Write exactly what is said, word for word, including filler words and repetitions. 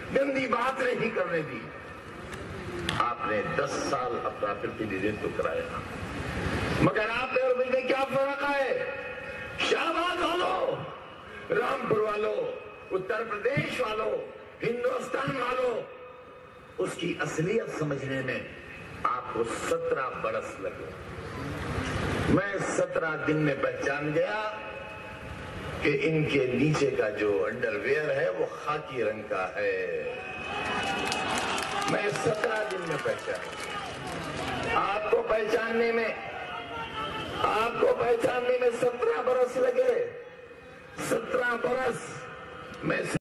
गंदी बात नहीं करने दी। आपने दस साल अपना प्रतिनिधित्व कराया, मगर आप में और मुझे क्या फर्क है? शाहबाद वालों, रामपुर वालों, उत्तर प्रदेश वालों, हिंदुस्तान वालों, उसकी असलियत समझने में आपको सत्रह बरस लगे। मैं सत्रह दिन में पहचान गया कि इनके नीचे का जो अंडरवेयर है वो खाकी रंग का है। मैं सत्रह दिन में पहचान, आपको पहचानने में आपको पहचानने में सत्रह बरस लगे। सत्रह बरस मैं